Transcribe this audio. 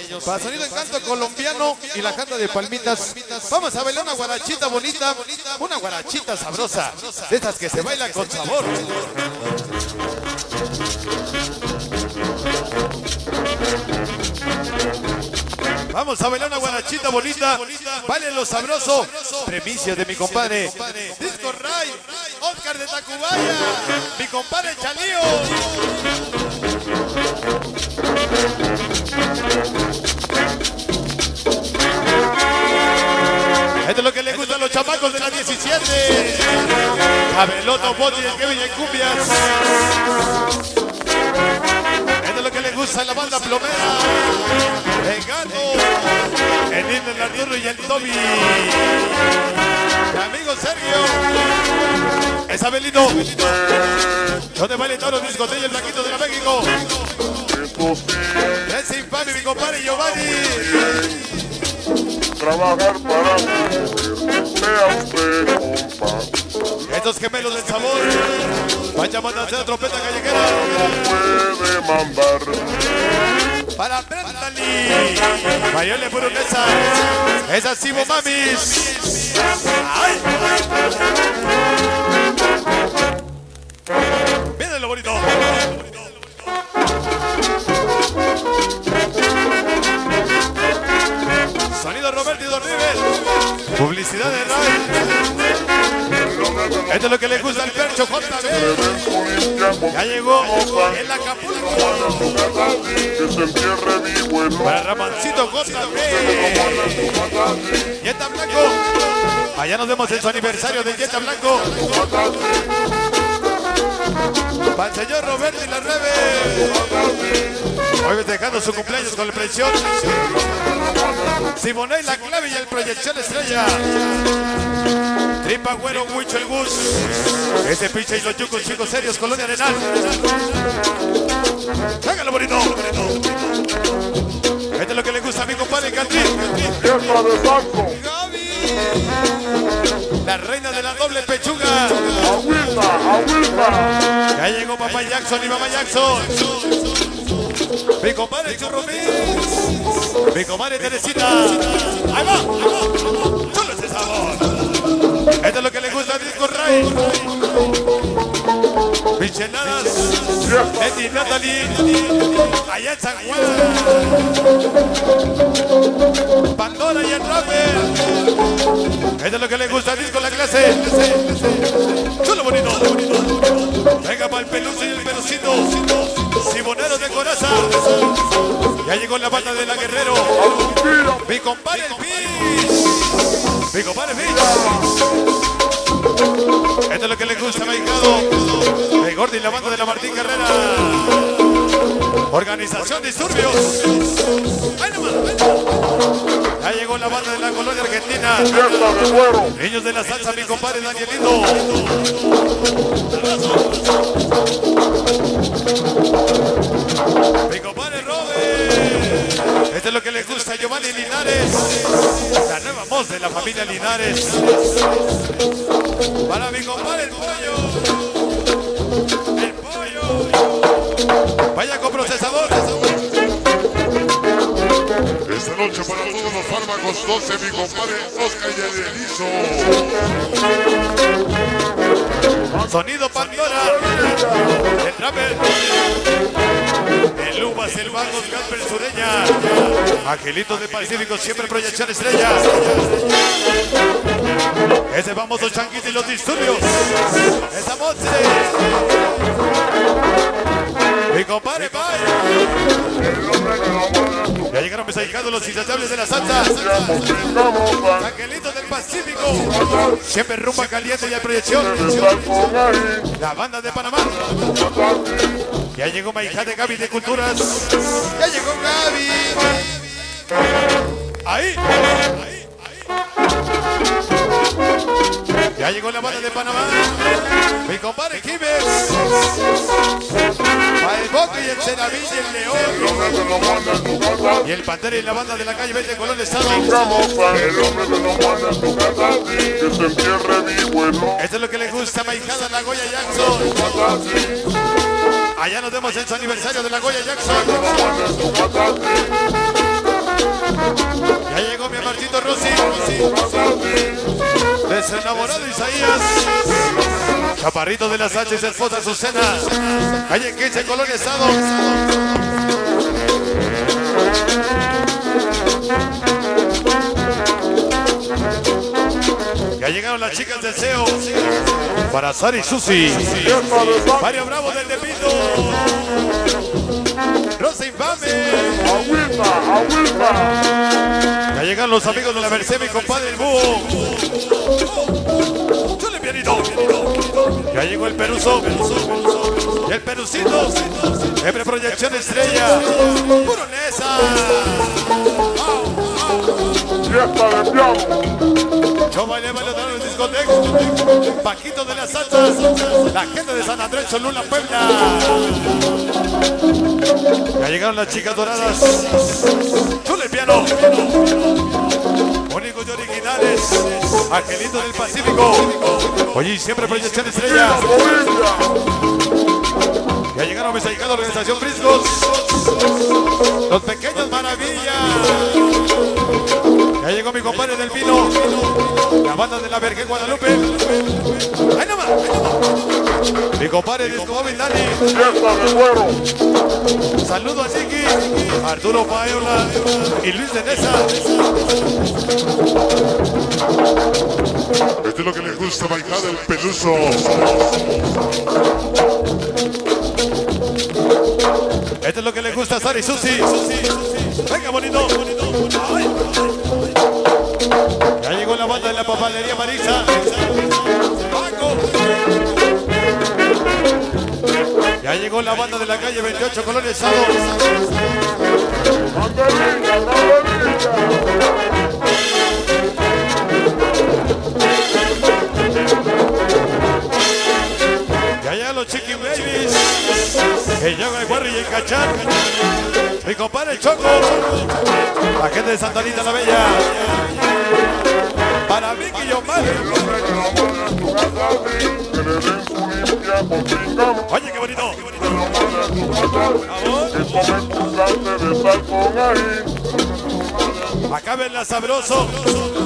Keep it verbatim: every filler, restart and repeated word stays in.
Para sonido encanto colombiano y la janda de palmitas. Vamos a bailar una guarachita bonita, una guarachita sabrosa, de estas que se bailan con sabor. Vamos a bailar una guarachita bonita, vale lo sabroso. Premicias de mi compadre Disco Ray, Oscar de Tacubaya, mi compadre Chalío. Esto es lo que le gusta a los chamacos de la diecisiete. Abeloto, Boti, el Kevin y Cumbias. Esto es lo que le gusta a la banda plomera. El Gato, el Lindo, el Arturo y el Toby. Mi amigo Sergio. Es Abelito. Donde baile todos los discotecos y el Blanquito de la México. Es infame mi compadre Giovanni. Trabajar para mí, vea usted, compa. Estos gemelos del sabor van llamando a hacer la trompeta callejera. Puede mandar Para Brandali, Mayole Purunesa, esas Simo Mamis. ¡Ay! Miren lo bonito. Sonido Roberto y Don River. Publicidad de Ray. Esto es lo que le gusta al Percho J B. Ya llegó el Acapulco. que se entierre vivo en Para Ramancito J B. Yeta Blanco. Allá nos vemos en su aniversario de Yeta Blanco. Para el señor Roberto y la Rebe. Hoy festejando su cumpleaños con la presión. Simonei, la clave y el proyección estrella. Tripa Güero, Huicho el Gus. Ese pinche y los yucos, chicos serios, Colonia Arenal. Hágalo bonito. Esto es lo que le gusta a mi compadre Cantri. fiesta de saco, La reina de la doble pechuga. agüita, agüita. Ya llegó papá Jackson y mamá Jackson. Mi compadre Churrumís. Mi comadre Teresita. Ahí va, ahí va. Solo ese sabor. Esto es lo que le gusta a Disco Ray. Micheladas. Betty Natalie. Allá en San Juan. Pandora y el Rapper. Esto es lo que le gusta a Disco La Clase. Solo bonito. Venga para el peluche y el pelucito. Simoneros de Coraza. Ya llegó la banda de la Guerrero. Mi compadre el Fish. Mi compadre Fish. Esto es lo que le gusta a Maicado. El Gordy y la banda de la Martín Carrera. Organización Disturbios. ¡Ay, nomás! Ya llegó la banda de la Colonia Argentina. Fiesta de güero, Niños de la salsa, mi compadre Danielito. Mi compadre Robert. Esto es lo que le gusta a Giovanni Linares. La nueva voz de la familia Linares. Para mi compadre el Pollo. El Pollo. Vaya con procesador. esta noche para todos los fármacos doce, mi compadre Oscar y el Erizo. Sonido Pandora. El Rapper. El Uvas, el Vagos, Gasper Sureña. Angelitos de Pacífico, siempre proyección estrella. Ese vamos los chanquitos y los disturbios. Esa moche. Mi compadre, bye. Ya llegaron mis ahijados los insaciables de la salsa. Angelitos del Pacífico. Siempre rumba caliente y hay proyección. La banda de Panamá. Ya llegó mi hija de Gaby de Culturas. Ya llegó Gaby. Ahí. Ahí. Ya llegó la banda de Panamá. Mi compadre Jiménez. El Boca y el Ceravilla y el León. Y el Pantera y la banda de la calle veinte Colón de Estado. El hombre que no manda en tu casa, que se entierre vivo en no. Esto es lo que le gusta a mi hijada la Goya Jackson. Allá nos vemos en su aniversario de la Goya Jackson. Nuestro enamorado Isaías. Chaparrito de las Sánchez, esposa Azucena. Calle quince, Colonia Estado. Ya llegaron las chicas del S E O para Sari y Susi. Mario Bravo del Depito. Rosa Infame. Agüita, agüita. Ya llegan los amigos de la Merced, mi compadre el Búho. Chule pianito. Ya llegó el Peruso. Y el Perucito. Siempre proyección estrella. Puro Nesa. Fiesta de piano. Yo bailé, bailé en el discoteca. Paquito de las salsas. La gente de San Andrés, Cholula, Puebla. Ya llegaron las chicas doradas. Chule piano. Únicos y originales. Angelito del Pacífico. Oye, siempre proyección estrella. Ya llegaron Mesa y Cada, Organización Briscos. Los pequeños maravillas. Ya llegó mi compadre del Pino. La banda de la Vergel Guadalupe. ¡Ay, no más! Mi compadre de Escobóvil Dani. Fiesta de cuero. Saludo a Chiqui, Arturo Paola y Luis de Nesa. Esto es lo que le gusta bailar el Peluso. Esto es lo que le gusta a Sari y Susi. Venga, bonito. Ay. Ya llegó la banda de la papalería Marisa. Paco. Ya llegó la banda de la calle veintiocho, Colonia Estado. Banderilla, banderilla. Ya llegan los Chicken Babies. Que llega el Guarri y el Cachán. Mi compadre el Choco. La gente de Santa Anita la Bella. Para Vicky y Omar. Oye, qué bonito. Acá ven la sabroso.